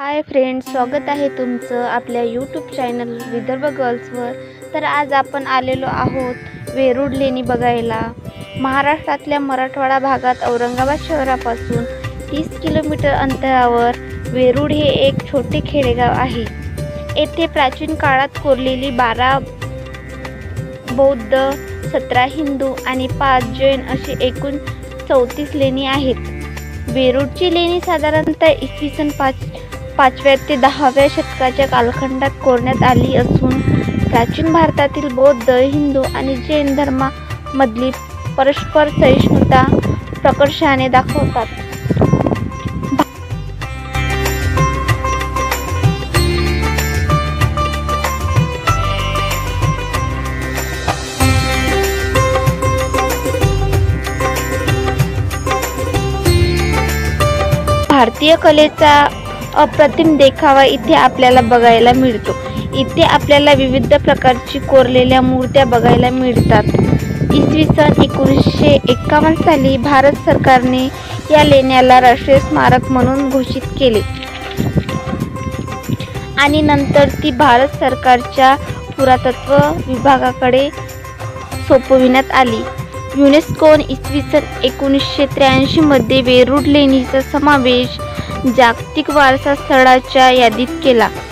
Hi friends, स्वागत आहे तुमचं आपल्या यूट्यूब चॅनल विदर्भ गर्ल्सवर। तर आज आपण आलेलो आहोत वेरूळ लेणी बघायला। महाराष्ट्रातल्या मराठवाडा भागात औरंगाबाद शहरापासून 30 किलोमीटर अंतरावर वेरूळ हे एक छोटे खेडेगाव आहे। येथे प्राचीन काळात कोरलेली 12 बौद्ध, 17 हिंदू आणि 5 जैन अशी एकूण 34 लेणी आहेत। वेरूळची लेणी साधारणतः इसवी सन 5व्या ते 10व्या शतकाच्या कालखंडात कोरण्यात आली असून प्राचीन भारतातील बौद्ध, हिंदू आणि जैन धर्मामधली परस्पर सहिष्णुता प्रकर्षाने दाखवतात। भारतीय कलेचा अप्रतिम देखावा इथे आपल्याला बघायला मिळतो। इथे आपल्याला विविध प्रकारची कोरलेल्या मूर्त्या बघायला मिळतात। इसवी सन 1951 साली भारत सरकारने या लेण्याला राष्ट्रीय स्मारक म्हणून घोषित केले आणि नंतर ती भारत सरकारच्या पुरातत्व विभागाकडे सोपविण्यात आली। युनेस्कोने इसवी सन 1983 मध्ये वेरूळ लेणीचा समावेश जागतिक वारसा स्थळाच्या यादीत केला।